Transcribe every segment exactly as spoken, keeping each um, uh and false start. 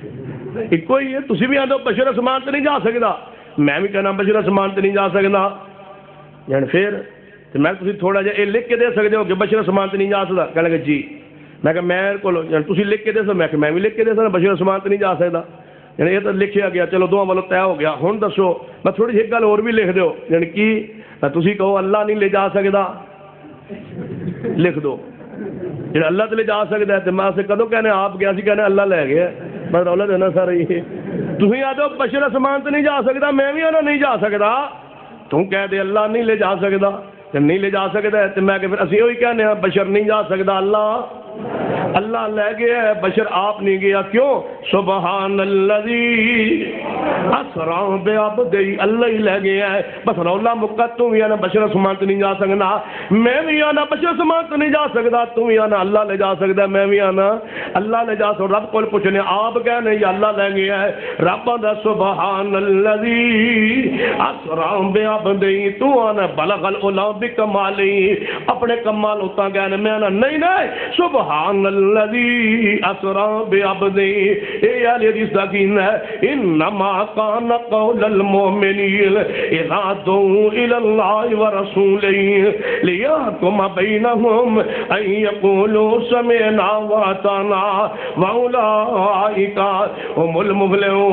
ایک ہی ہے. تسی بھی آدھو بشر اسمان تے نہیں جا سکتا, میں بھی کہنا بشر اسمان تے نہیں جا سکتا. یعنی پھر میں تسی تھوڑا جہا یہ لکھ کے دے سکتے ہو کہ بشر اسمان تے نہیں جا سکتا. کہنے لگے جی. میں کہ میرے کو تسی لکھ کے دے سکتے, میں کہ میں بھی لکھ کے دے سکتا بشر اسمان تے نہیں جا سکتا. یعنی یہ تو لکھیا گیا, چلو دونوں والوں طے ہو گیا. ہوں دسو میں تھوڑی جی گل اور بھی لکھ دو, یعنی کی تسی کہو اللہ نہیں لے جا سکتا, لکھ دو جہاں اللہ تے لے جا سکتا ہے. تو میں اسے کدوں کہنے آپ گیا سی کہنے اللہ لے گیا. میں رولا دینا سر یہ تھی آدھو بشر اسمان تے نہیں جا سکتا, میں بھی آنا نہیں جا سکتا. تم کہہ دے اللہ نہیں لے جا سکتا, نہیں لے جا سکتا ہے. تو میں کہ پھر اسی وہی کہنے ہیں بشر نہیں جا سکتا, اللہ اللہ لے گیا ہے, بشر آپ نہیں گیا. کیوں؟ سبحان الذی اسرا بعبدہ, اللہ ہی لے گیا ہے. بس رولا مکہ تم بھی آنا بشر اسمان تے نہیں جا سکنا, میں بھی آنا بشر اسمان تے نہیں جا سکتا. تم بھی آنا اللہ لے جا سکتا, میں بھی آنا اللہ لے جا سکتا. رب کو پوچھنے آپ کہنے یا اللہ لے گیا ہے. رب آندا سبحان الذی اسرا بعبدہ, تو آنا بلغ العلا بکمالہ, اپنے کمال ہوتا کہنے, میں آنا نہیں نہیں سبحان الذی اسرا بعبدہ. اے علی حدیث داکین ہے, انما کان قول المؤمنین اذا دعوا الی اللہ ورسولہ لیحکم بینہم ان یقولوا سمعنا واطعنا واولئک هم المفلحون.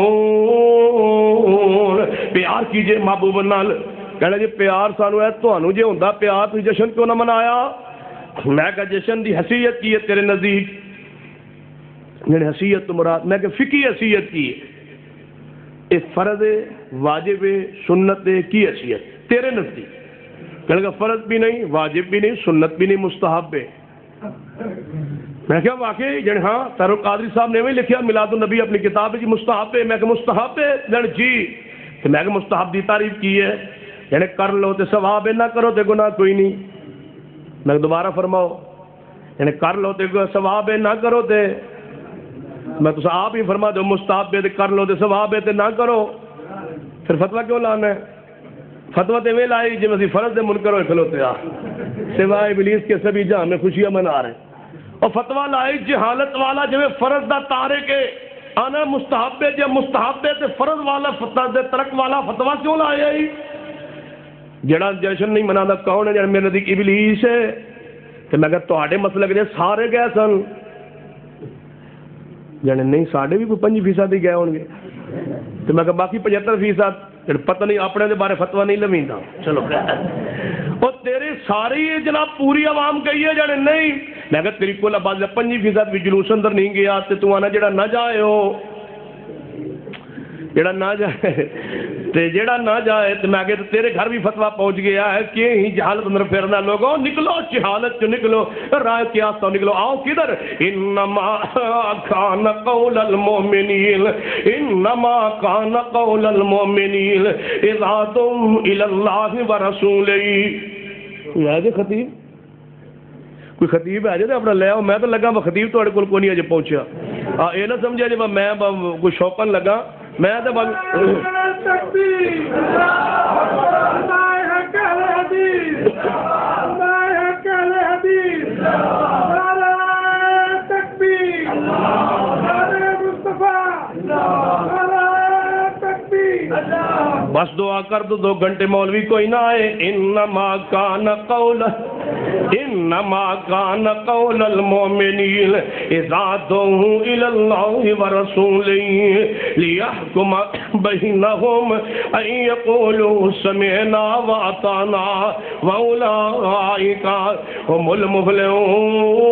پیار کیجئے محبوب نال. کہنا جی پیار سانو ہے, تانوں جے ہوندا پیار تو جشن کیوں نہ منایا؟ میں کہ جشن دی حیثیت کی ہے تیرے نزدیک؟ یعنی حیثیت تو مراد میں کہ فقہی حیثیت کی ہے, اس فرض واجب سنت کی حیثیت تیرے نزدیک. کہنے کا فرض بھی نہیں, واجب بھی نہیں, سنت بھی نہیں, مستحب ہے. میں کہا واقعی جن ہاں تارو قادری صاحب نے بھی لکھیا میلاد النبی اپنی کتاب جی مستحب ہے. میں کہ مستحب ہے جن جی, کہ میں کہ مستحب دی تعریف کی ہے, یعنی کر لو تے ثواب ہے, نہ کرو تے گناہ کوئی نہیں. میں دوبارہ فرماؤ, یعنی کر لو تے ثواب ہے, نہ کرو تے, میں تو آپ ہی فرما دو مستحب ہے, کر لو تے ثواب ہے, تے نہ کرو. پھر فتویٰ کیوں لانا ہے؟ فتویٰ تے میں لائی جی میں فرض دے منکر ہوئے کھلوتے آ, سوائے ابلیس کے سبھی جہاں میں خوشیاں منا رہے. اور فتویٰ لائی جہالت والا جو فرض دا تارے کے آنا مستحب ہے, جب مستحب ہے تے فرض والا فتویٰ ترک والا فتویٰ کیوں لایا ہی؟ جڑا جشن نہیں منانا کون ہے؟ جڑا میرے نزدیک ابلیس ہے. تو میں کہا تواڈے مسلک دے سارے گئے سن, یعنی نہیں ساڈے بھی کوئی پنجی فیصد ہی گئے ہون گے. تو میں کہا باقی پچہتر فیصد پتہ نہیں اپنے دے بارے فتویٰ نہیں لویندا. چلو اور تیری ساری جناب پوری عوام کہی ہے جڑے نہیں. میں کہا تیری کول آبادی پنجی فیصد بھی جلوس اندر نہیں گیا, تے تو آنا جڑا نہ جائے ہو, جڑا نہ جائے تے جڑا نہ جائے. تو میں کہا تیرے گھر بھی فتویٰ پہنچ گیا ہے کہ ہی جہالت اندر پھرنا. لوگوں نکلو جہالت چ نکلو, راہ قیاس تو نکلو. آؤ کدھر؟ انما کان قول المؤمنین, انما کان قول المؤمنین اذا دعوا الی اللہ ورسولہ. ہے جی خطیب کوئی خطیب ہے جی اپنا لے آؤ. میں تو لگا میں خطیب تھوڑے کول کوئی نہیں اجے پہنچیا. ہاں یہ نہ سمجھا جی میں کوئی شوقن لگا, میں تو بس دعا کر دو دو گھنٹے مولوی کوئی نہ آئے. انما کان قول انما کان قول المؤمنین اذا دعوا الی اللہ ورسولہ لیحکم بینہم ان یقولوا سمعنا واطعنا واولئک هم المفلحون.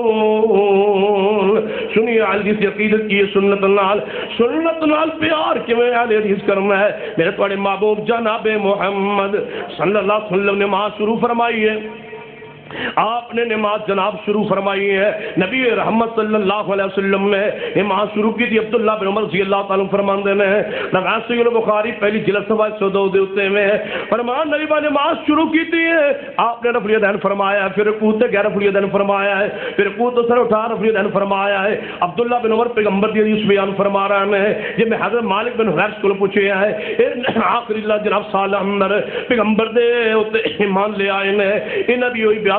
سنیے حدیث عقیدت کی سنت نال, سنت نال پیار کیویں اہل حدیث کرنا ہے. میرے تواڈے محبوب جناب محمد صلی اللہ علیہ وسلم نے نماز شروع فرمائی ہے. آپ نے نماز جناب شروع فرمائی ہے. نبی رحمت صلی اللہ علیہ وسلم نے نماز شروع کی تھی. عبداللہ بن عمر رضی اللہ تعالیٰ فرماندے نے روایت صحیح البخاری پہلی جلد صفحہ ایک سو دو دے اتے میں فرمان نبی نے نماز شروع کی تھی. آپ نے رفع الیدین فرمایا ہے, پھر رکوع تے گیر رفع الیدین فرمایا ہے, پھر رکوع تو سر اٹھا رفع الیدین فرمایا ہے. عبداللہ بن عمر پیغمبر دی حدیث بیان فرما رہے ہیں. یہ میں حضرت مالک بن حویرث کو پوچھے ہے آخری اللہ جناب سال اندر پیغمبر دے ایمان لے آئے نے. انہاں دی ہوئی بیعت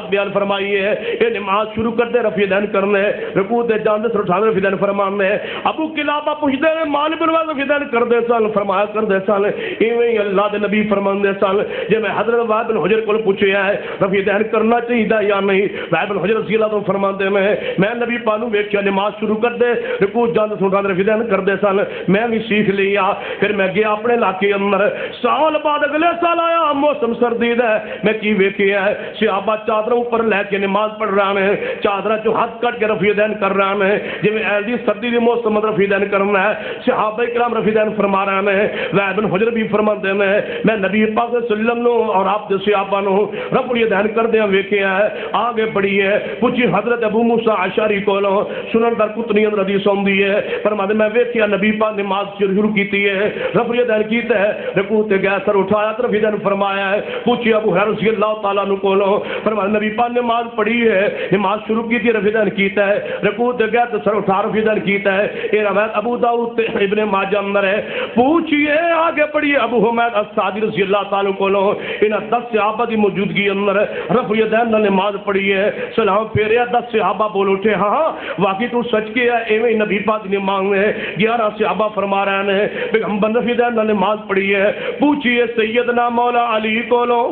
بات بیان فرمائی ہے، یہ نماز شروع کرتے رفع دین کرنے، رکوع تے جاندے سر اٹھاندے رفع دین فرمانے۔ ابو قلابہ پوچھتے ہیں مال بن رفع دین کردے سن، فرمایا کردے سن، ایویں ہی اللہ دے نبی فرماندے سن۔ جے میں حضرت وائل بن حجر کول پوچھیا ہے رفع دین کرنا چاہیے یا نہیں، وائل بن حجر رضی اللہ عنہ فرماندے میں میں نبی پاک نوں ویکھیا نماز شروع کردے رکوع جاندے سر اٹھاندے رفع دین کردے سن، میں بھی سیکھ لیا۔ پھر میں گیا اپنے علاقے اندر، سال بعد اگلے سال آیا، موسم سردی دا ہے، میں کی ویکھیا ہے صحابہ چادر اوپر لے کے نماز پڑھ رہے ہیں، چادر چوں ہاتھ کٹ کے رفع دین کر رہے ہیں، جویں ایسی سردی دی موسم رفع دین کرنا ہے، صحابہ کرام رفع دین فرما رہے ہیں۔ وائل بن حجر بھی فرماندے نے میں نبی پاک صلی اللہ علیہ وسلم نو اور آپ دے صحابہ نو رفع دین کردے ویکھیا ہے۔ آگے بڑھی ہے پوچھی حضرت ابو موسیٰ اشعری کولوں، سنن درقطنی اندر حدیث آندی ہے، فرماتے میں ویکھیا نبی پاک نماز شروع کیتی ہے، رفع دین کیتا ہے، رکوع تے گیا سر اٹھایا تے رفع دین فرمایا ہے۔ پوچھی ابو ہریرہ رضی اللہ تعالیٰ عنہ کولوں، فرمایا نبی پاک نے نماز پڑھی ہے، نماز شروع کی رفع دین کیتا ہے، رکوع تے گیا تے سر اٹھا رفع دین کیتا ہے۔ یہ روایت ابو داؤد تے ابن ماجہ اندر ہے۔ پوچھئے آگے پڑھیے ابو حمید الساعدی رضی اللہ تعالیٰ کولوں، انہاں دس صحابہ دی موجودگی اندر رفع دین نال نماز پڑھی ہے، سلام پھیریا، دس صحابہ بول اٹھے ہاں واقعی تو سچ کے ہے، ایویں نبی پاک دی نماز ہے۔ گیارہ صحابہ فرما رہے ہیں پیغمبر رفع دین نال نماز پڑھی ہے۔ پوچھئے سیدنا مولا علی کولوں،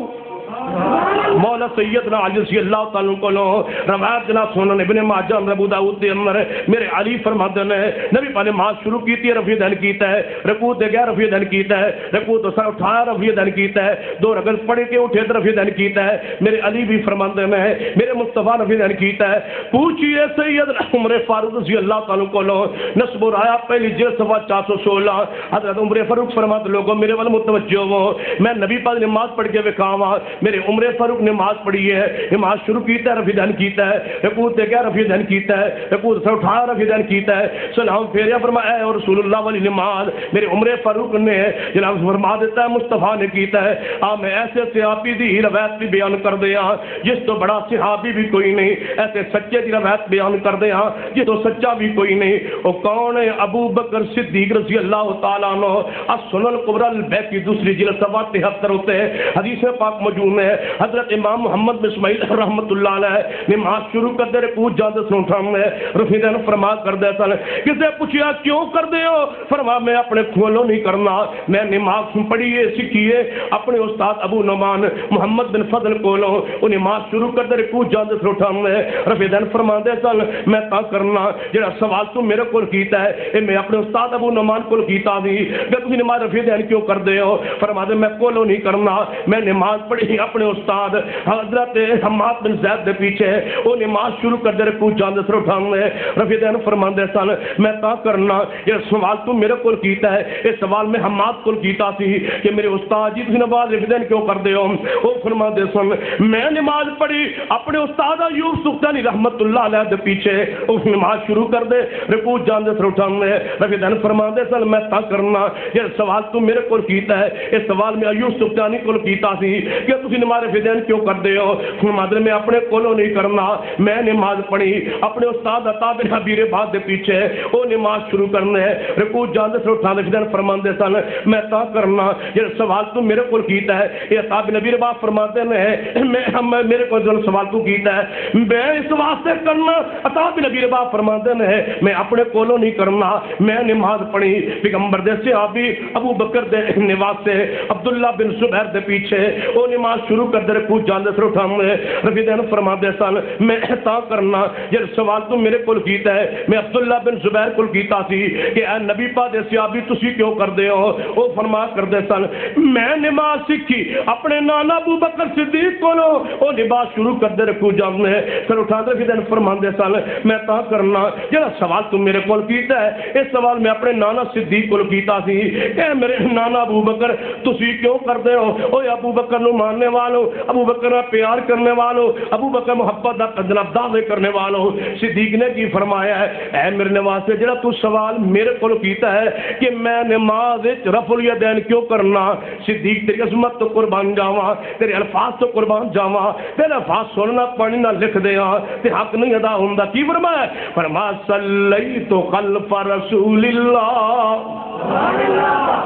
مولا سیدنا علی رضی اللہ تعالیٰ کو روایت جناب سنن ابن ماجہ ابو داؤد دے اندر میرے علی فرماتے ہیں نبی پاک نے نماز شروع کیتی ہے، رفع دین کیتا ہے، رکوع تے گیا رفع دین کیتا ہے، رکوع تو سر اٹھایا رفع دین کیتا ہے، دو رکعت پڑھ کے اٹھے تے رفع دین کیتا ہے۔ میرے علی بھی فرماتے ہیں میرے مصطفیٰ رفع دین کیتا ہے۔ پوچھئے سیدنا عمر فاروق رضی اللہ تعالیٰ کو نسب رایا پہلی جلد صفحہ چار سو سولہ، حضرت عمر فاروق فرماتے لوگوں میرے وال متوجہ ہو، میں نبی پاک نماز پڑھ کے وکھاواں، میرے عمر فاروق نماز پڑھی ہے، نماز شروع کیتا ہے، رفع دین کیتا ہے، رکوع تے گیا رفع دین کیتا ہے، رکوع سے اٹھایا رفع دین کیتا ہے، سلام پھیریا، فرمایا اے رسول اللہ والی نماز میرے عمر فاروق نے جناب فرما دیتا ہے مصطفیٰ نے کیتا ہے۔ آ میں ایسے صحابی دی روایت بھی بیان کر دیا جس تو بڑا صحابی بھی کوئی نہیں، ایسے سچے دی روایت بیان کر دیا جس تو سچا بھی کوئی نہیں۔ وہ کون ہے؟ ابو بکر صدیق رضی اللہ تعالیٰ عنہ، السنن الکبریٰ البیہقی دوسری جلد صفحہ تہتر ہوتے ہیں، حدیث پاک موجود ہے۔ حضرت امام محمد بن اسماعیل رحمت اللہ علیہ نماز شروع کر دے رکوع جاندے سن اٹھانے رفع دین فرما کر دے سن۔ کسے پوچھیا کیوں کر دے ہو؟ فرما میں اپنے کھولوں نہیں کرنا، میں نماز پڑھیے سکھیے اپنے استاد ابو نعمان محمد بن فضل کولوں، وہ نماز شروع کر دے رکوع جاندے سن اٹھانے رفع دین فرما دے سن۔ میں تا کرنا جڑا سوال تو میرے کول کیتا ہے اے میں اپنے استاد ابو نعمان کول کیتا سی کہ تسی نماز رفع دین کیوں کر دے ہو؟ فرما دے میں کولوں نہیں کرنا، میں نماز پڑھی اپنے استاد حضرت حماد بن زید دے پیچھے، وہ نماز شروع کر دے رکوع جاندے سر اٹھانے رفع دین فرماندے سن۔ میں تا کرنا یہ سوال تو میرے کول کیتا ہے، یہ سوال میں حماد کول کیتا سی کہ میرے استاد جی تسی نماز رفع دین کیوں کر دے ہو؟ وہ فرماندے سن میں نماز پڑھی اپنے استاد ایوب سختیانی رحمت اللہ علیہ دے پیچھے، وہ نماز شروع کر دے رکوع جاندے سر اٹھانے رفع دین فرماندے سن۔ میں تا کرنا یہ سوال تو میرے کول کیتا ہے، یہ سوال میں ایوب سختیانی کول کیتا سی کہ تسی نماز رفع دین کیوں کر دے ہو؟ فرماتے میں اپنے کولوں نہیں کرنا، میں نماز پڑھی اپنے استاد عطا بن ابی رباح دے پیچھے، وہ نماز شروع کرنے رکوع جاندے سر اٹھانے رفع دین فرماندے سن۔ میں تا کرنا یہ سوال تو میرے کول کیتا ہے، یہ عطا بن ابی رباح فرماتے ہیں میں ہم میرے کو جو سوال تو کیتا ہے میں اس واسطے کرنا، عطا بن ابی رباح فرماتے ہیں میں اپنے کولوں نہیں کرنا، میں نماز پڑھی پیغمبر دے صحابی ابو بکر دے نواسے عبداللہ بن زبیر دے پیچھے، وہ نماز شروع کر دے رکوع جاندے سر اٹھانے رفع دین فرماندے سن۔ میں تا کرنا یہ سوال تو میرے کول کیتا ہے، میں عبداللہ بن زبیر کول کیتا سی کہ اے نبی پاک دے صحابی تسی کیوں کر دے ہو؟ وہ فرما کر دے سن میں نماز سیکھی اپنے نانا ابو بکر صدیق کولوں، وہ نماز شروع کر دے رکوع جاندے سر اٹھاندے رفع دین فرماندے سن۔ میں تا کرنا جڑا سوال تو میرے کول کیتا ہے اس سوال میں اپنے نانا صدیق کول کیتا سی کہ میرے نانا ابو بکر تسی کیوں کر دے ہو؟ اوے ابو بکر نو ماننے والوں، ابو بکر نال پیار کرنے والوں، ابو بکر محبت دا جناب دعوے کرنے والوں، صدیق نے کی فرمایا ہے اے میرے نواسے جڑا تو سوال میرے کول کیتا ہے کہ میں نماز وچ رفع الیدین کیوں کرنا، صدیق تیری عظمت تو قربان جاواں، تیرے الفاظ تو قربان جاواں، تیرے الفاظ سننا پڑھنا لکھ دیاں تے حق نہیں ادا ہوندا۔ کی فرمایا؟ فرمایا صلیت خلف رسول اللہ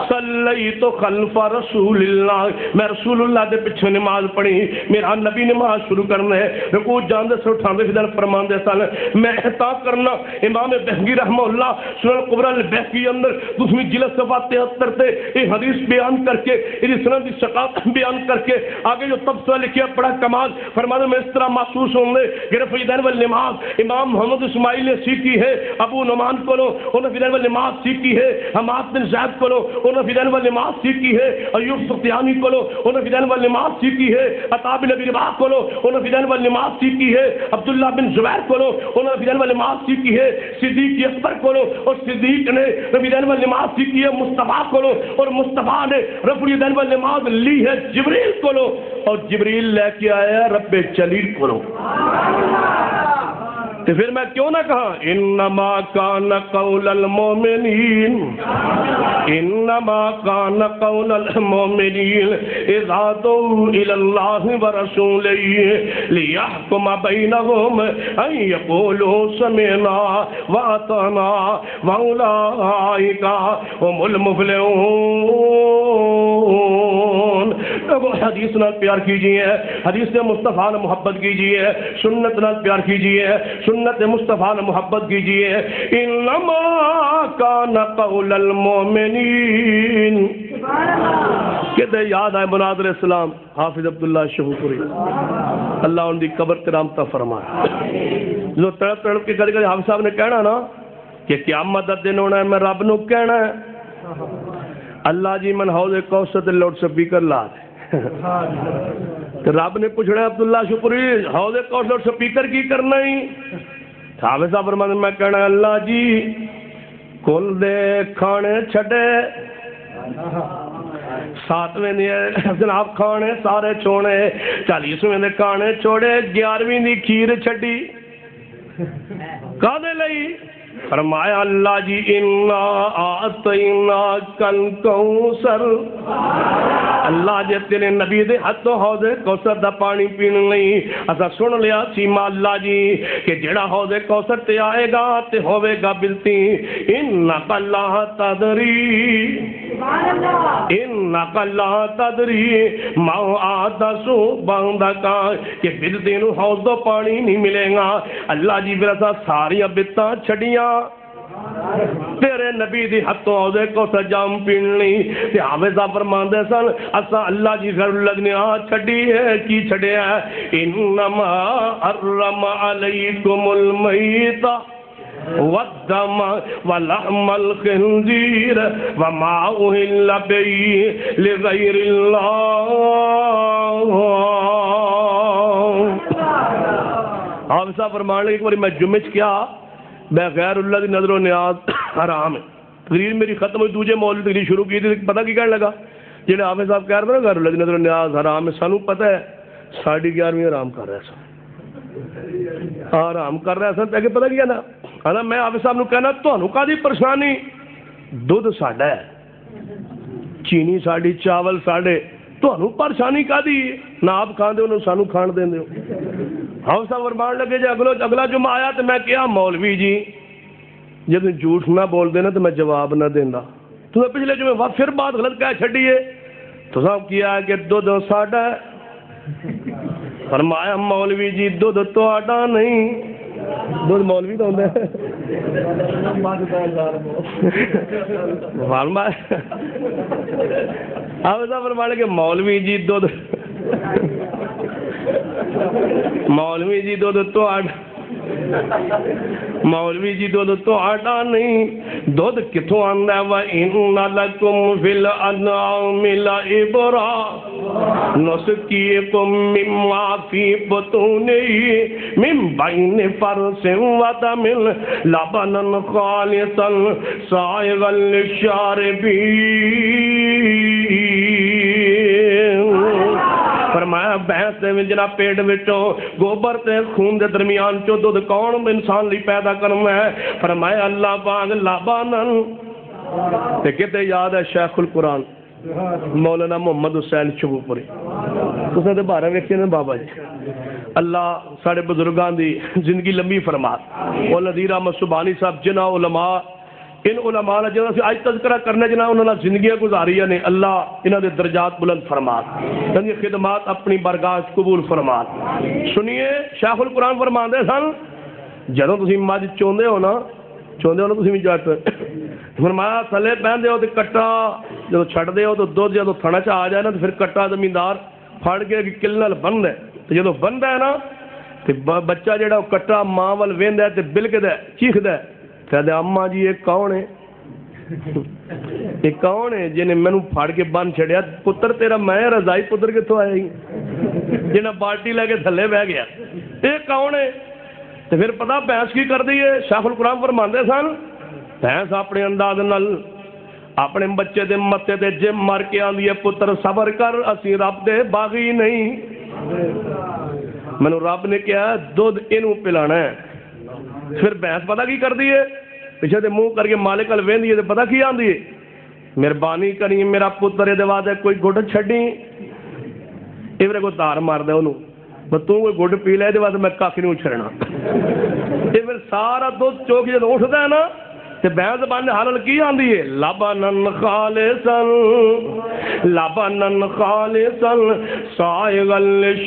صلیت خلف رسول اللہ، میں رسول اللہ دے پیچھے نماز پڑھی، میرا نبی نماز شروع کرنا ہے، رکوع جاندے سے اٹھاندے فدر فرماندے سن، میں احتا کرنا امام بہقی رحمہ اللہ سنن کبریٰ البہقی اندر دوسری جلد صفحہ تہتر تے یہ حدیث بیان کر کے یہ سنن دی ثقافت بیان کر کے آگے جو تبصرہ لکھیا بڑا کمال فرمانے میں اس طرح محسوس ہوں گے کہ فدر والنماز امام محمد اسماعیل نے سیکھی ہے، ابو نعمان کو لو انہوں نے فدر والنماز سیکھی ہے، حماد بن زید کو لو انہوں نے فدر والنماز سیکھی ہے، ایوب سختیانی کو لو انہوں نے فدر والنماز سیکھی ہے، عطا بن ابی رباح کو لو انہوں نے فدر والنماز سیکھی ہے، عبداللہ بن زبیر کو لو انہوں نے فدر والنماز سیکھی ہے، صدیق اکبر کو لو اور صدیق نے فدر والنماز سیکھی ہے، مصطفیٰ کو لو اور مصطفیٰ نے رفع فدر والنماز لی ہے، جبریل کو لو اور جبریل لے کے آیا رب جلیل کو لو۔ تو پھر میں کیوں نہ کہا انما کان قول المومنین انما کان قول المومنین اذا دعوا الی اللہ ورسولہ لیحکم بینہم ان یقولوا سمعنا واطعنا واولئک هم المفلحون۔ لوگوں حدیث نال پیار کیجئے، حدیث مصطفیٰ نے محبت کیجئے، سنت نال پیار کیجئے، سنت مصطفیٰ نے محبت کیجئے۔ انما کان قول المومنین، کہتے یاد آئے مناظر اسلام حافظ عبداللہ شہوپوری، اللہ ان کی قبر کرامتہ فرمائے، جو تڑپ تڑپ کے کدی کدی حافظ صاحب نے کہنا نا کہ قیامت دا دن ہونا ہے، میں رب نو کہنا ہے اللہ جی من حوض کوثر تے لاؤڈ سپیکر لا دے، رب نے پوچھنا عبداللہ شہوپوری حوض کوثر سپیکر کی کرنا ہی؟ حافظ صاحب فرماتے میں کہنا اللہ جی کل دے کھانے چھڑے ساتویں جناب کھانے سارے چھوڑے، چالیسویں دے کھانے چھوڑے، گیارہویں دی کھیر چھڑی کادے لئی؟ فرمایا اللہ جی انا آتینا کل کوثر، اللہ جی تیرے نبی دے ہاتھوں حوض کوثر دا پانی پین نہیں، اسا سن لیا سیما اللہ جی کہ جڑا حوض کوثر تے آئے گا تے ہوئے گا بلتی انک لا تدری انک لا تدری ما آدسو بندکا کہ بلتی نو حوض دو پانی نہیں ملے گا۔ اللہ جی پھر اسا ساری بتاں چھڑیاں تیرے نبی دی ہتھوں عہدے کو سجام پیننی تے حافظہ فرماندے سن اسا اللہ جی غیر لگنیا چھڑی ہے کی چھڑے ہے انما حرم علیکم المیت والدم ولحم الخنزیر وما اہل به لغیر اللہ۔ حافظہ فرمانے ایک باری میں جمعہ کیا میں غیر اللہ دی نظر و نیاز حرام ہے، تقریر میری ختم ہوئی دوجے مولوی تقریر شروع کی تھی، پتہ کی کہنے لگا جنہیں حافظ صاحب کہہ رہے ہیں غیر اللہ دی نظر و نیاز حرام ہے، سانو پتہ ہے ساڑھی گیارہویں حرام کر رہے سن حرام کر رہے سن کہ پتہ کیا نا انا میں حافظ صاحب نو کہنا تانوں کادی پریشانی، دودھ ساڈا ہے، چینی ساڈی، چاول ساڈے، تانوں پریشانی کادی نہ آپ کھاندے ہو نہ سانو کھان دیندے ہو۔ حافظ صاحب فرمان لگے جی اگلو اگلا جمعہ آیا تو میں کیا مولوی جی جب جھوٹ نہ بول دینا تو میں جواب نہ دینا، تو پچھلے جمعہ پھر بات غلط کہہ چھڑیے تو صاحب کیا کہ دودھ ساڈا ہے، فرمایا مولوی جی دودھ تو آڈا نہیں، دودھ مولوی تو ہوتا ہے، فرمایا حافظ صاحب فرمانے کہ مولوی جی دودھ مولوی جی دودھ تو آڈا مولوی جی دودھ تو آڈا نہیں، دودھ کتوں آندا ہے وَإِنَّ لَكُمْ فِي الْأَنْعَامِ لَعِبْرَةً نُسْقِيكُم مِّمَّا فِي بُطُونِهِ مِن بَيْنِ فَرْثٍ وَدَمٍ لَبَنًا خَالِصًا سَائِغًا لِّلشَّارِبِينَ۔ فرمایا بھینس دے وچ جناب پیٹ وچوں گوبر تے خون دے درمیان چوں دودھ کون انسان لئی پیدا کرنا ہے؟ فرمایا اللہ پاک لبنن۔ تے کتے یاد ہے شیخ القرآن مولانا محمد حسین شہوپوری، تساں تے بارے ویکھے نا بابا جی، اللہ ساڑے بزرگاں دی زندگی لمبی فرما، اور نذیر احمد سبحانی صاحب جنہ علماء ان علماء نے جنہوں سے آج تذکرہ کرنے جنہوں انہوں نے زندگیاں گزاری نے اللہ انہوں نے درجات بلند فرمات انہوں خدمات اپنی برگاہ قبول فرمات. سنیے شیخ القرآن فرماندے سن جدوں تسی مجھ چوندے ہو نا چوندے ہو نا تسی بھی جٹ فرمایا تھلے پہندے ہو تو کٹا جدو چھڑ دے ہو تو دودھ جدو تھڑا چ آ جائے نا تو پھر کٹا زمیندار پھڑ کے کل نال بند ہے تو جدو بند ہے نا تو بچہ جڑا کٹا ماں ول ویندا ہے تے بلکدا ہے چیخدا ہے کہتے اماں جی یہ کون ہے یہ کون ہے جنہیں مینوں پھڑ کے بن چھڑیا پتر تیرا میں رضائی پتر کتوں آیا ہی جنہیں بالٹی لے کے تھلے بہ گیا یہ کون ہے تو پھر پتہ بھینس کی کر دی ہے شیخ القرآن فرماندے سن بھینس اپنے انداز نال اپنے بچے دے متے تے جم مار کے آندی ہے پتر صبر کر اسی رب دے باغی نہیں مینوں رب نے کہا دودھ اینوں پلانا ہے. پھر بھینس پتہ کی کر دی ہے پیچھے تے منہ کر کے مالک ال ویندی ہے تے پتہ کی آندی ہے مہربانی کری میرا پتر دے واسطے کوئی گڈ چھڈی ایویں کو تار مار دے اونوں بس تو کوئی گڈ پی لے دے واسطے میں کاکھ نہیں چھڑنا یہ پھر سارا دودھ چوک جدوں اٹھدا ہے نا تے بھینس بن حالل کی آندی ہے لبنن خالصن لبنن خالصن سائغل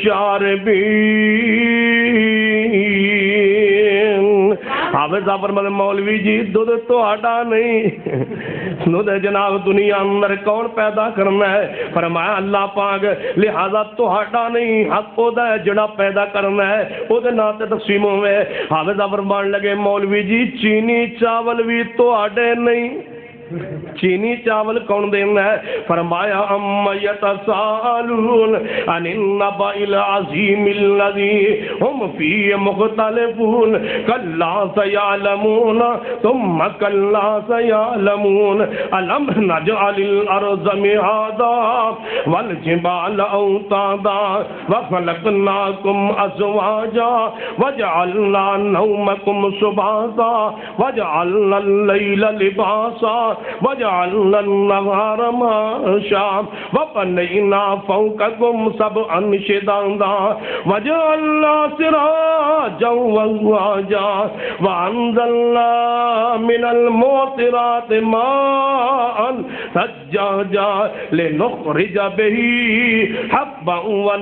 للشاربین. حافظ صاحب فرماتے مولوی جی دودھ تہاڈا نہیں دودھ جناب دنیا اندر کون پیدا کرنا ہے فرمایا اللہ پاک لہذا تہاڈا نہیں حق او دا ہے جڑا پیدا کرنا ہے او دے نام تے تقسیم ہوئے. حافظ صاحب فرمان لگے مولوی جی چینی چاول بھی تہاڈے نہیں چینی چاول کون دینا ہے فرمایا ام یتساءلون عن النبأ العظیم الذی ہم فیہ مختلفون کلا سیعلمون ثم کلا سیعلمون الم نجعل الارض مہادا والجبال اوتادا وخلقناکم ازواجا وجعلنا نومکم سباتا وجعلنا اللیل لباسا وجعلنا النهار معاشا وبنينا فوقكم سبعا شدادا وجعلنا سراجا وزواجا وأنزلنا من المعصرات ماء ثجاجا لنخرج به حبا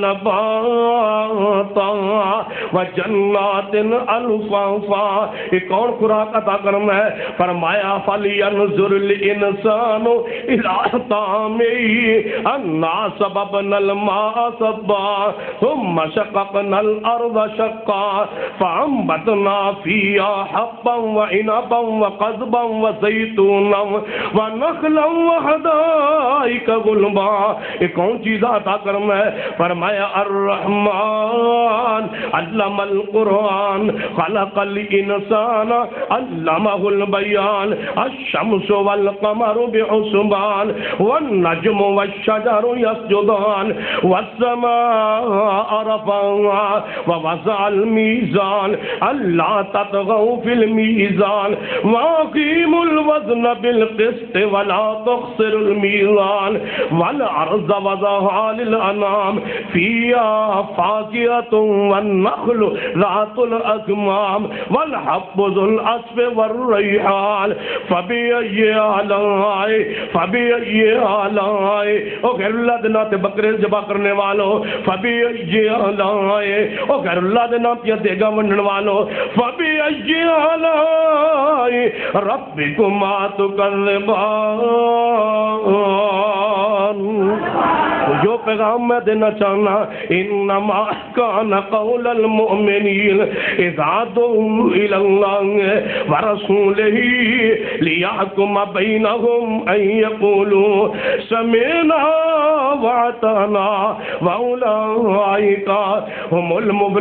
ونباتا وجنات الفافا. یہ کون خوراک عطا کرنا ہے فرمایا فلینظر الانسان الى طعامه انا سببنا الماء صبا ثم شققنا الارض شقا فانبتنا فيها حبا وعنبا وقضبا وزيتونا ونخلا وحدائق غلبا. یہ کون چیز عطا کرنا ہے فرمایا الرحمن علم القرآن خلق الانسان علمه البیان الشمس والقمر بحسبان والنجم والشجر يسجدان والسماء رفعها ووضع الميزان ألا تطغوا في الميزان وأقيموا الوزن بالقسط ولا تخسروا الميزان والأرض وضعها للأنام فيها فاكهة والنخل ذات الأكمام والحب ذو العصف والريحان فبأي آلاء فبأي آلاء او غیر اللہ دے نام تے بکرے ذبح کرنے والوں فبأي آلاء او غیر اللہ دے نام تے دیگا ونڈن والوں فبأي آلاء ربکما تکذبان. جو پیغام میں دینا چاہنا انما کان قول المؤمنین اذا دعوا الى اللہ ورسولہ لیحکم بینہم ان یقولوا سمعنا واطعنا واولئک هم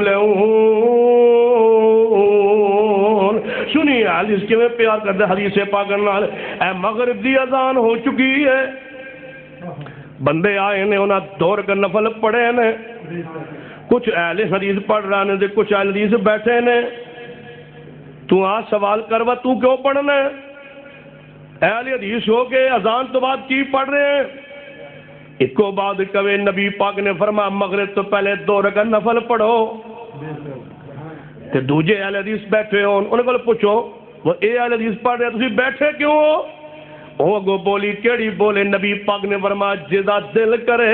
المفلحون. سنیے حدیث کے میں پیار کرتے حدیث پاک نال اے مغرب دی اذان ہو چکی ہے بندے آئے نے انہاں دور کا نفل پڑھے نے کچھ اہل حدیث پڑھ رہے نے کچھ اہل حدیث بیٹھے نے تو آج سوال کروا تو کیوں پڑھنا ہے اہل حدیث ہو کے اذان تو بعد کی پڑھ رہے ہیں ایک کو بعد کبھی نبی پاک نے فرمایا مغرب تو پہلے دو رکعت نفل پڑھو تے دوجے اہل حدیث بیٹھے ہوں انہوں کو پوچھو وہ اے اہل حدیث پڑھ رہے تسی بیٹھے کیوں ہو؟ وہ گو بولی کیڑی بولے نبی پاک نے فرمایا جدا دل کرے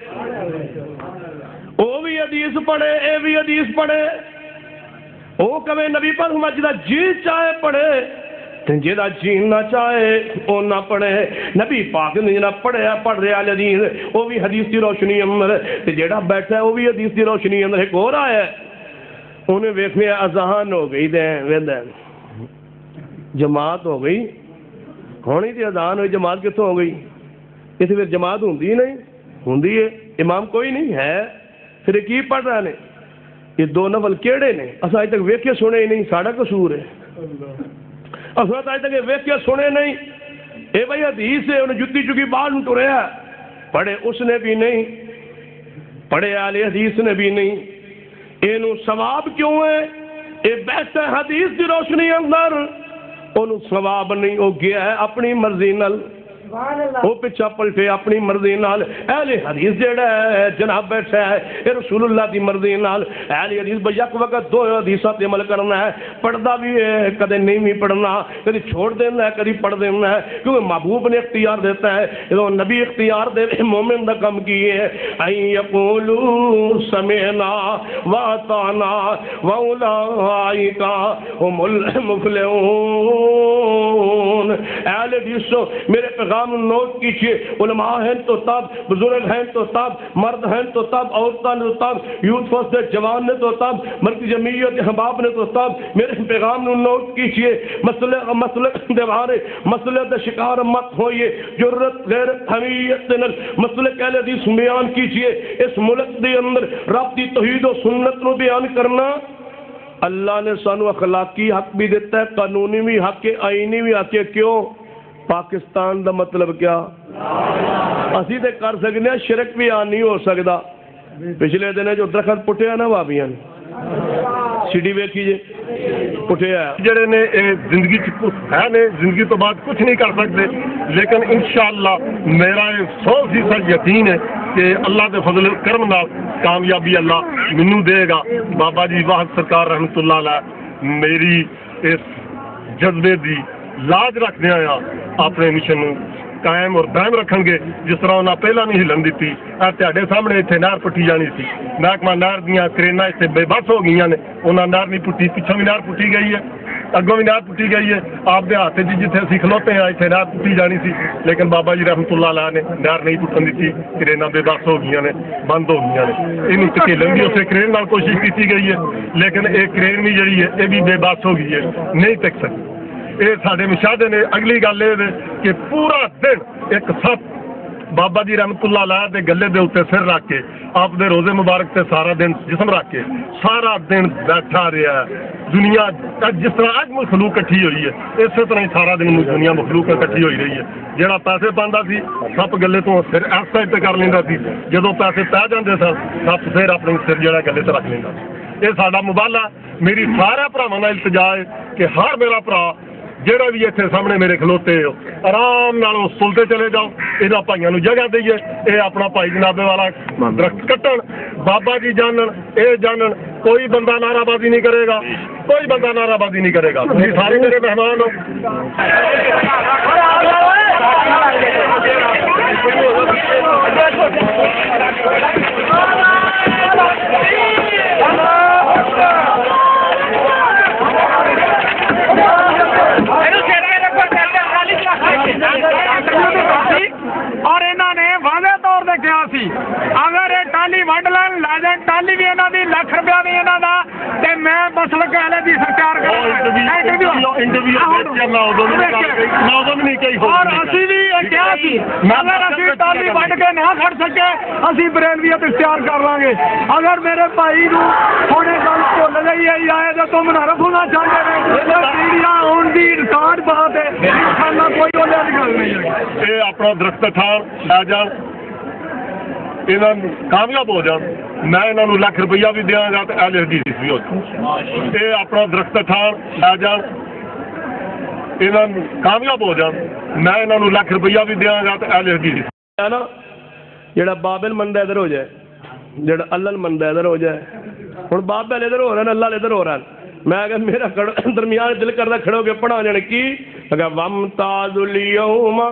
وہ بھی حدیث پڑھے اے بھی حدیث پڑھے وہ کہے نبی پاک فرمایا جدا جی چاہے پڑھے جدا جی نہ چاہے وہ نہ پڑھے نبی پاک نے جنا پڑھے پڑھ رہے اہل حدیث وہ بھی حدیث کی روشنی اندر تے جیڑا بیٹھا ہے وہ بھی حدیث کی روشنی اندر ایک اور آیا ہے انہیں ویکھنے اذان ہو گئی دیں ویندیں جماعت ہو گئی ہونی تھی اذان ہوئی جماعت کتوں ہو گئی اس پھر جماعت ہوں دی نہیں ہوں دی ہے امام کوئی نہیں ہے پھر کی پڑھ رہے ہیں یہ دو نفل کیڑے نے اسا اج تک ویکھے سنے ہی نہیں ساڑا قصور ہے اسا اج تک ویکھے سنے نہیں اے بھائی حدیث ہے انہیں جتی چکی باہر نو ٹریا پڑھے اس نے بھی نہیں پڑھے اہل حدیث نے بھی نہیں اینو ثواب کیوں ہے اے بیٹھا حدیث دی روشنی اندر انہوں ثواب نہیں ہو گیا ہے اپنی مرضی نال وہ پچھا پلٹے اپنی مرضی نال اہل حدیث جیڑا ہے جناب بیٹھا ہے اے رسول اللہ دی مرضی نال اہل حدیث بیک وقت دو حدیثاں تے عمل کرنا ہے پڑھدا بھی ہے کدے نہیں بھی پڑھنا کدی چھوڑ دینا ہے کدی پڑھ دینا ہے کیونکہ محبوب نے اختیار دیتا ہے جدوں نبی اختیار دے مومن دا کم کی ہے ان یقولوا سمعنا واطعنا واولئک هم المفلحون اہل حدیث میرے پیغام نوٹ کیجئے علماء ہیں تو تب بزرگ ہیں تو تب مرد ہیں تو تب عورتیں تو تب یوتھ فرسٹ جوان نے تو تب مرکزی جمعیت احباب نے تو تب میرے پیغام نوٹ کیجئے مسئلہ مسئلہ دیوارے مسئلہ دے شکار مت ہوئیے جرت غیرت حمیت مسئلہ اہل حدیث بیان کیجئے اس ملک دے اندر رب دی توحید و سنت نو بیان کرنا اللہ نے سانو اخلاقی حق بھی دیتا ہے قانونی بھی حق ہے آئینی بھی حق ہے کیوں پاکستان دا مطلب کیا اسی تے کر سکنے ہیں شرک بھی آن نہیں ہو سکتا پچھلے دن جو درخت پٹیا نا بابیاں سیڈی ویکھی جے پٹیا جڑے نے زندگی ہے نے زندگی تو بعد کچھ نہیں کر سکتے لیکن انشاءاللہ میرا سو فیصد یقین ہے کہ اللہ دے فضل کرم نال کامیابی اللہ منو دے گا بابا جی واحد سرکار رحمت اللہ علیہ میری اس جذبے دی لاج رکھنے آیا اپنے مشن قائم اور دائم رکھن گے جس طرح انہیں پہلا نہیں ہلن دیتی تہاڈے سامنے اتنے نہر پٹی جانی سی محکمہ نہر دیاں کرینا اتنے بے بس ہو گئی نے انہیں نہر نہیں پٹی پیچھوں بھی نہر پٹی گئی ہے اگوں بھی نہر پٹی گئی ہے آپ دے ہاتھ جی جتنے اسی کھلوتے ہیں اتنے نہر پٹی جانی سی لیکن بابا جی رحمت اللہ علیہ نے نہر نہیں پٹن دیتی کرینا بے بس ہو گئی نے بند ہو گئی نے یہ تکیلن بھی اسے کرین نال کوشش کی گئی ہے لیکن ایک کرین بھی جڑی ہے یہ بھی بے بس ہو گئی ہے نہیں تک سکتی یہ سارے مشاہدے نے اگلی گل یہ کہ پورا دن ایک سپ بابا جی رحمت اللہ علیہ دے گلے دے اتنے سر رکھ کے آپ دے روزے مبارک تے سارا دن جسم رکھ کے سارا دن بیٹھا رہا ہے دنیا جس طرح اج مخلوق کٹھی ہوئی ہے اسی طرح ہی سارا دن دنیا مخلوق کٹھی ہوئی رہی ہے جہاں پیسے پانا سی سپ گلے تو سر اس سائڈ تے کر لینا سی جدوں پیسے پی جاندے سن سپ پھر اپنے سر جڑا گلے تے رکھ لینا یہ ساڈا مبالا میری سارے بھراواں نال التجا ہے کہ ہر میرا بھرا جہاں بھی اتنے سامنے میرے کھلوتے ہو آرام نال سلتے چلے جاؤ یہاں بھائیوں جگہ دئیے یہ اپنا بھائی جنابے والا درخت کٹن بابا جی جانن یہ جانن کوئی بندہ نعرہ بازی نہیں کرے گا کوئی بندہ نعرہ بازی نہیں کرے گا تم سارے میرے مہمان ہو اور انہوں نے واضح طور سے کیا سی اگر یہ ٹالی وڈ لین لے جان ٹالی بھی انہوں کی لکھ روپیہ بھی انہوں کا تے میں مسلک اہل دی سرکار اور اسی بھی کیا سی اگر اسی ٹالی وڈ کے نہ کھڑ سکے اسی بریلویت اختیار کر لیں گے اگر میرے بھائی نو تھوڑے گل بھول گئی ہے آئے تو تم نہ رکھنا چاہتے ہیں میڈیا آن دی ریکارڈ بات ہے انشاءاللہ کوئی وہ گل نہیں ہے یہ اپنا درخت ٹھان لے جان کامیاب ہو جان میں انہوں لکھ روپیہ بھی دیا گا تو اہل حدیث بھی ہو جان یہ اپنا درخت ٹھان لے جان کامیاب ہو جان میں انہوں لکھ روپیہ بھی دیا گا تو اہل حدیث ہے نا جڑا بابل مندا ادھر ہو جائے جڑا اللہ مندا ادھر ہو جائے ہوں بابل ادھر ہو رہا ہے اللہ ادھر ہو رہا ہے میں کہ میرا درمیان دل کرتا کھڑے ہو کے پڑھا جانے کی اگر وَامْتَازُ الْيَوْمَ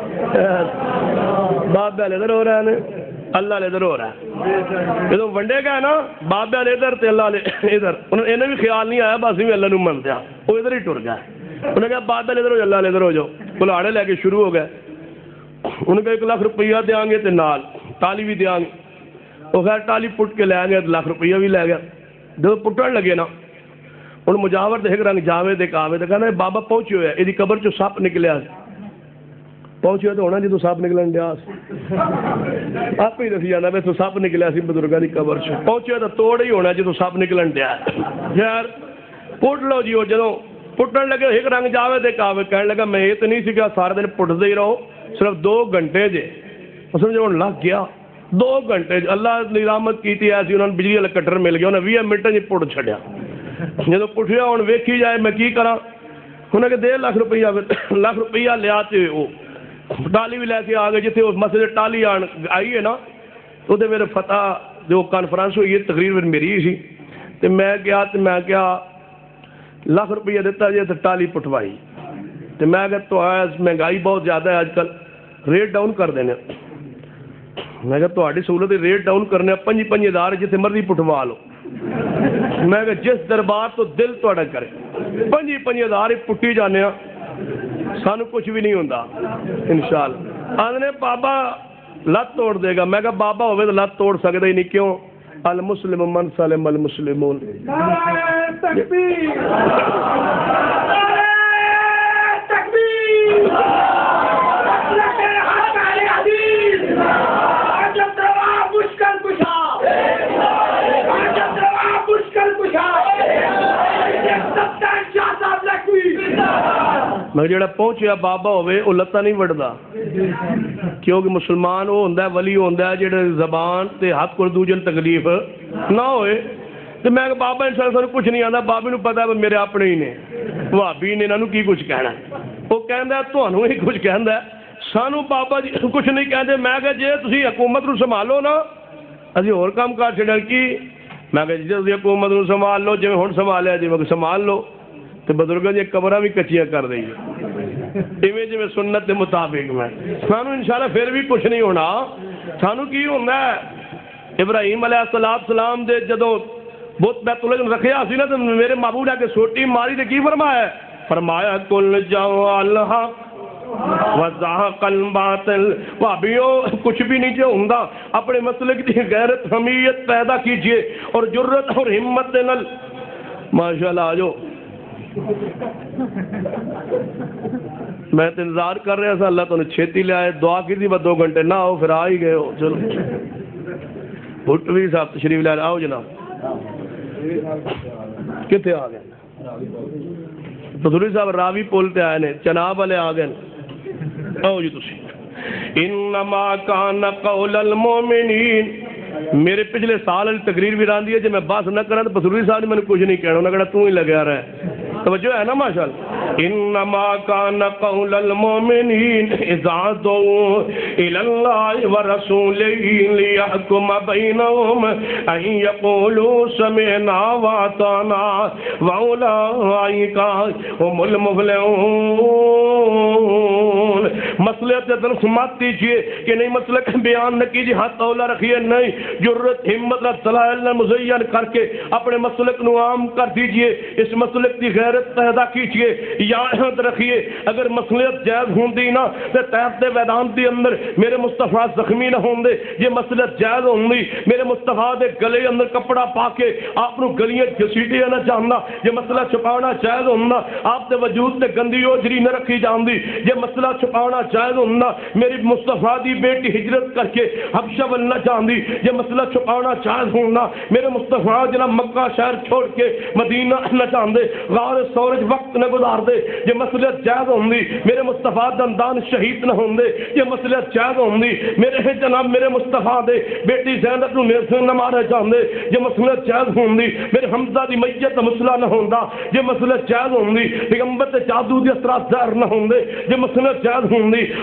بابے والے ادھر ہو رہا ہے اللہ والے ادھر ہو رہا ہے جدو ونڈے گا نا بابے والے ادھر تے اللہ والے ادھر انہیں بھی خیال نہیں آیا بس بھی اللہ نو من دیا وہ ادھر ہی ٹر گیا انہیں کہا بابے والے ادھر ہو جاؤ اللہ والے ادھر ہو جاؤ کلاڑے لے کے شروع ہو گئے انہیں کہا ایک لاکھ روپیہ دیا گے تے نال ٹالی بھی دیا گے وہ خیر ٹالی پٹ کے لے گئے لاکھ روپیہ بھی لے گیا جب پٹن لگے نا ان مجاور دے ایک رنگ جاوے دے کاوے دے کہنا بابا پہنچے ہوئے یہ قبر چو سپ نکلیا پہنچے ہوئے تو ہونا جدو سپ نکلن دیا آپ ہی دسی جانا تو سپ نکلیا سی بزرگاں دی قبر چ پہنچے تو توڑ ہی ہونا جدو سپ نکلن دیا یار پٹ لو جی وہ جدو پٹن لگے ایک رنگ جاوے دے کاوے کہنے لگا میں یہ تو نہیں سکا سارے دن پٹتے ہی رہو صرف دو گھنٹے جے سمجھو ہوں لگ گیا دو گھنٹے اللہ نے رحمت کی ایسی انہوں نے بجلی والا کٹر مل گیا انہیں بھی منٹ جی پٹ چھڈیا جدو پٹھیا ہوں ویکھی جائے میں کی کرا انہیں کہ دے لاکھ روپیہ لاکھ روپیہ لیا تے وہ ٹالی بھی لے کے آ گئے جتنے اس مسجد ٹالی آن آئی ہے نا وہ میرے فتح جو کانفرنس ہوئی ہے تقریر میری سی تو میں گیا تو میں کیا لاکھ روپیہ دیتا جی تو ٹالی پٹوائی تو میں کہ تو مہنگائی بہت زیادہ ہے آج کل ریٹ ڈاؤن کر دینے میں کہ تھوڑی سہولت ریٹ ڈاؤن کرنے پنجی پنجی ہزار جتنے مرضی پٹوا لو میں کہ جس دربار تو دل تھوڑا کرے پنجی پنجی ہزار ہی پٹی جانے سانو کچھ بھی نہیں ہوتا انشاءاللہ آدھنے بابا لت توڑ دے گا میں کہا بابا ہوئے تو لت توڑ سکتا ہی نہیں کیوں المسلم من سلم المسلمون تکبیر میں جڑا پہنچیا بابا ہوئے وہ لتا نہیں وڑدا کیونکہ مسلمان وہ ہوندہ ہے ولی ہوندہ ہے جڑا زبان تے ہاتھ کو دوجن تکلیف نہ ہوئے تو میں کہ بابا انشاءاللہ سانو کچھ نہیں آتا بابے نو پتا ہے میرے اپنے ہی نے وہابی نے انہوں کی کچھ کہنا وہ کہندا ہے تانوں ہی کچھ کہندا ہے سانو بابا جی کچھ نہیں کہندے میں کہ جے تسی حکومت نو سنبھالو نا اسی اور کام کر چھڑن کی میں کہ جے تسی حکومت نو سنبھال لو جویں ہن سنبھالیا جی میں سنبھال لو تو بزرگاں دی قبراں بھی کچیاں کر دئی ایویں جویں سنت دے مطابق میں سانو انشاءاللہ پھر بھی کچھ نہیں ہونا سانو کی ہوندا ہے ابراہیم علیہ السلام دے جدوں بت بیت اللہ رکھیا سی نا تے میرے معبود آ کے سوٹی ماری تے کی فرمایا فرمایا کل جاؤ اللہ وزاق الباطل وابیو کچھ بھی نہیں جو ہوندا اپنے مسلک دی غیرت حمیت پیدا کیجئے اور جرت اور ہمت دے نال ماشاءاللہ آجو میں تو انتظار کر رہا تھا اللہ تو نے چھیتی لے آئے دعا کی تھی بس دو گھنٹے نہ ہو پھر آ ہی گئے ہو چلو بھٹوی صاحب تشریف لے آئے آؤ جناب کتنے آ گئے بھٹوی صاحب راوی پولتے آئے نے چناب والے آ گئے آؤ جی تسی انما کان قول المومنین میرے پچھلے سال تقریر بھی راندی ہے جب میں بات نہ کرا تو بسروری صاحب نے میں نے کچھ نہیں کہنا انہوں نے کہا تو ہی لگیا رہے توجہ ہے نا ماشاءاللہ انما کان قول المؤمنین اذا دعوا الی اللہ ورسولہ لیحکم بینہم ان یقولوا سمعنا واطعنا واولئک هم المفلحون مسئلے سے درس مت دیجئے کہ نہیں مسئلہ بیان نہ کیجئے ہاتھ اولا رکھیے نہیں جرت ہمت اور صلاحیت مزین کر کے اپنے مسلک نو عام کر دیجئے اس مسلک کی غیرت پیدا کیجئے یاد رکھیے اگر مسئلت جائز ہوندی نا تو تحت ویدانت دی اندر میرے مصطفیٰ زخمی نہ ہوندے یہ مسئلت جائز ہوندی میرے مصطفیٰ دے گلے اندر کپڑا پا کے آپ نو گلیاں گھسیٹے نہ جاننا یہ مسئلہ چھپانا جائز ہونا آپ دے وجود تے گندی اوجری نہ رکھی جاندی یہ مسئلہ چھپانا جائز ہونا میری مصطفیٰ دی بیٹی ہجرت کر کے حبشہ ول نہ جاندی یہ مسئلہ چھپانا جائز ہونا میرے مصطفیٰ جناب مکہ شہر چھوڑ کے مدینہ نہ جاندے غار سورج وقت نہ گزار دے یہ مسئلہ جائز ہوندی میرے مصطفیٰ دندان شہید نہ ہوندے یہ مسئلہ جائز ہوندی میرے جناب میرے مصطفیٰ دے بیٹی زینب نو نیزے نہ مارے جاندے یہ مسئلہ جائز ہوندی میرے حمزہ دی میت مسئلہ نہ ہوندا یہ مسئلہ جائز ہوندی پیغمبر تے جادو دی اثرات ظاہر نہ ہوندے یہ مسئلہ جائز ہوندی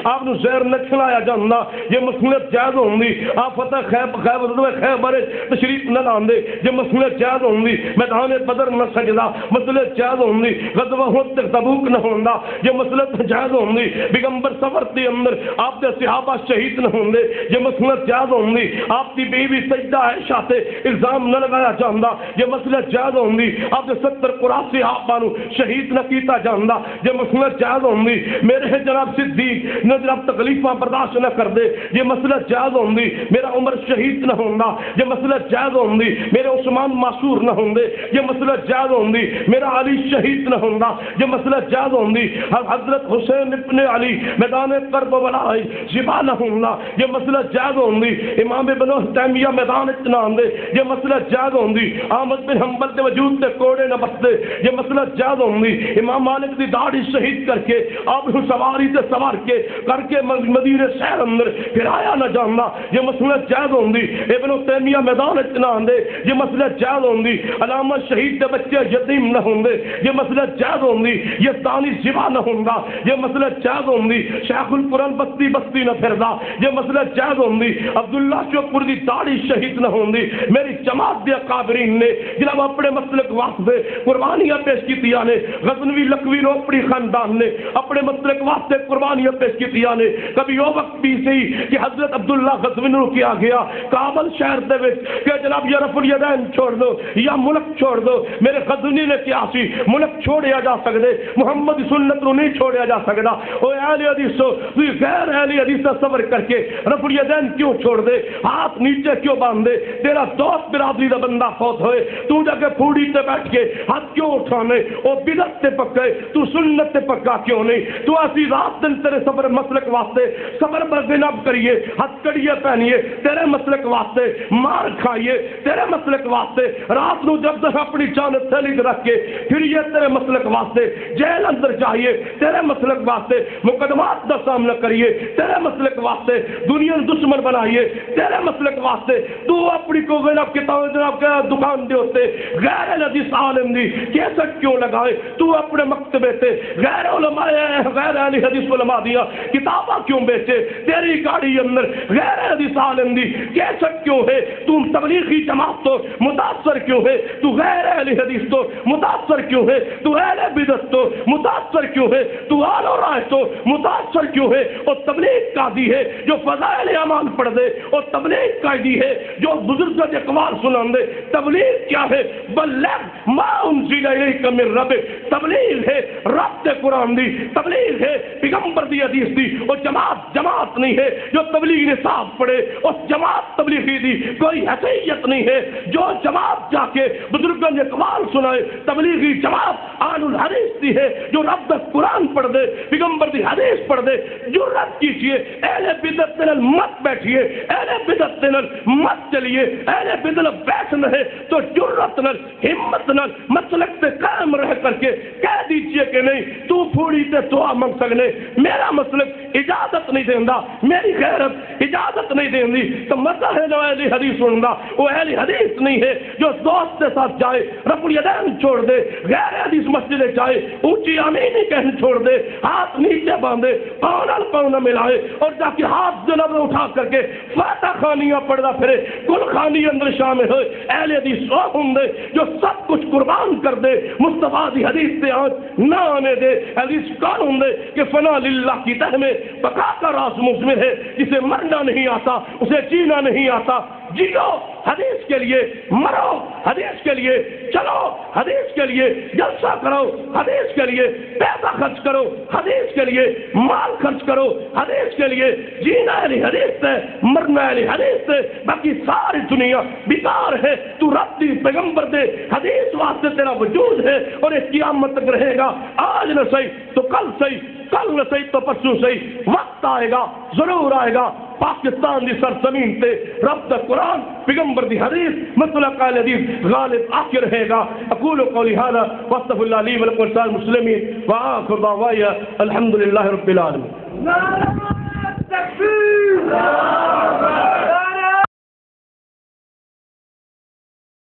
آپ نے زہر نہ کھلایا جانا یہ مسئولیت جائز ہوندی آپ فتح خیب خیب خیبر تشریف نہ لاندے یہ مسئولیت جائز ہوندی میدان بدر نہ سجدا مسئولیت جائز ہوندی غزوہ احد تبوک نہ ہوندا یہ مسئولیت جائز ہوندی پیغمبر سفر دے اندر آپ دے صحابہ شہید نہ ہوندے یہ مسئولیت جائز ہوندی آپ دی بیوی سجدہ عائشہ تے الزام نہ لگایا جاندا یہ مسئولیت جائز ہوندی آپ دے ستر قرآن صحابہ نو شہید نہ کیتا جاندا یہ مسئولیت جائز ہوندی میرے جناب صدیق نہ جناب تکلیفاں برداشت نہ کر دے یہ مسئولیت جائز ہوندی میرا عمر شہید نہ ہوندا یہ مسئولیت جائز ہوندی میرے عثمان معصور نہ ہوندے یہ مسئولیت جائز ہوندی میرا علی شہید نہ ہوندا یہ مسئولیت جائز ہوندی حضرت حسین ابن علی میدان کربلا شفا نہ ہوندا یہ مسئولیت جائز ہوندی امام ابن تیمیہ میدان اتنا آندے یہ مسئولیت جائز ہوندی احمد بن حنبل دے وجود تے کوڑے نہ بستے یہ مسئولیت جائز ہوندی امام مالک دی داڑھی شہید کر کے آپ کو سواری تے سوار کے کر کے مدینے شہر اندر پھرایا نہ جاننا یہ مسئولیت جائز ہوندی ابن تیمیہ میدان اتنا آندے یہ مسئولیت جائز ہوندی علامہ شہید دے بچے یتیم نہ ہوندے یہ مسئولیت جائز ہوندی یہ دانی شفا نہ ہوندا یہ مسئولیت جائز ہوندی شیخ القرآن بستی بستی نہ پھردا یہ مسئولیت جائز ہوندی عبداللہ چوپور دی داڑھی شہید نہ ہوندی میری جماعت دے اکابرین نے جناب اپنے مسلک واسطے قربانیاں پیش کیتیاں نے غزنوی لکوی نو اپنی خاندان نے اپنے مسلک واسطے قربانیاں پیش کیتیاں نے کبھی وہ وقت بھی سی کہ حضرت عبداللہ غزنوی نو کیا گیا کابل شہر دے وچ کہ جناب یا رفع الیدین چھوڑ دو یا ملک چھوڑ دو میرے غزنوی نے کیا سی ملک چھوڑیا جا سکدے محمد سنت نو نہیں چھوڑیا جا سکدا او اہل حدیث تو غیر اہل حدیث کا صبر کر کے رفع الیدین کیوں چھوڑ دے ہاتھ نیچے کیوں باندھ دے تیرا دوست برادری دا بندہ فوت ہوئے تو جا کے پھوڑی تے بیٹھ کے ہاتھ کیوں اٹھانے او بدعت تے پکے تو سنت تے پکا کیوں نہیں تو اسی رات دن تیرے صبر مسلک واسطے صبر برگناب کریے ہتھ کڑیے پہنیے تیرے مسلک واسطے مار کھائیے تیرے مسلک واسطے رات نو جب تک اپنی جان تھیلی رکھ کے پھر یہ تیرے مسلک واسطے جیل اندر جائیے تیرے مسلک واسطے مقدمات دا سامنا کریے تیرے مسلک واسطے دنیا دشمن بنائیے تیرے مسلک واسطے تو اپنی کو جناب کتاب جناب کے دکان دے ہوتے غیر حدیث عالم دی کیسٹ کیوں لگائے تو اپنے مکتبے تے غیر علماء غیر اہل حدیث علماء دیا کتاباں کیوں بیچے تیری گاڑی اندر غیر حدیث عالم دی کیسٹ کیوں ہے تو تبلیغی جماعت تو متاثر کیوں ہے تو غیر اہل حدیث تو متاثر کیوں ہے تو اہل بدعت تو متاثر کیوں ہے تو آل و رائے تو متاثر کیوں ہے اور تبلیغ قاضی ہے جو فضائل اعمال پڑھ دے اور تبلیغ قائدی ہے جو بزرگ کا اقوال سنان دے تبلیغ کیا ہے بلغ ما انزل الیک من ربک تبلیغ ہے رب کے قرآن دی تبلیغ ہے پیغمبر دی حدیث دی اور جماعت جماعت نہیں ہے جو تبلیغ نصاب پڑھے اس جماعت تبلیغی دی کوئی حیثیت نہیں ہے جو جماعت جا کے بزرگوں نے اقوال سنائے تبلیغی جماعت آل الحدیث دی ہے جو رب کا قرآن پڑھ دے پیغمبر دی حدیث پڑھ دے جرات کیجئے اہل بدعت نال مت بیٹھیے اہل بدعت نال مت چلیے اہل بدعت بیٹھ رہے تو جرات نال ہمت نال مسلک پہ قائم رہ کر کے کہہ دیجئے کہ نہیں تو پھوڑی تے دعا منگ سکنے میرا مسلک اجازت نہیں دیندا میری غیرت اجازت نہیں دیندی تو مزہ ہے جو اہل حدیث سننا وہ اہل حدیث نہیں ہے جو دوست کے ساتھ جائے رفع الیدین چھوڑ دے غیر حدیث مسجد جائے اونچی آمینی کہنے چھوڑ دے ہاتھ نیچے باندھے پاؤں پاؤں نہ ملائے اور جا کے ہاتھ جناب اٹھا کر کے فاتح خانیاں پڑھدا پھرے کل خانی اندر شامل ہوئے اہل حدیث وہ ہوں دے جو سب کچھ قربان کر دے مصطفیٰ دی حدیث سے آنچ نہ آنے دے حدیث کون ہوں دے کہ فنا للہ کی تہ میں بقا کا راز مزمر ہے جسے مرنا نہیں آتا اسے جینا نہیں آتا جیو حدیث کے لیے مرو حدیث کے لیے چلو حدیث کے لیے جلسہ کرو حدیث کے لیے پیسہ خرچ کرو حدیث کے لیے مال خرچ کرو حدیث کے لیے جینا اہل حدیث سے مرنا اہل حدیث سے باقی ساری دنیا بیکار ہے تو رب دی پیغمبر دے حدیث واسطے تیرا وجود ہے اور اس قیامت تک رہے گا آج نہ صحیح تو کل صحیح کل نہ صحیح تو پرسوں صحیح وقت آئے گا ضرور آئے گا پاکستان دی سرزمین تے رب دا قرآن پیغمبر دی حدیث مسئلہ قائل حدیث غالب آ کے رہے گا اقول قولی ھذا واستغفر اللہ لی ولکم ولسائر المسلمین وآخر دعوایا الحمدللہ رب العالمین.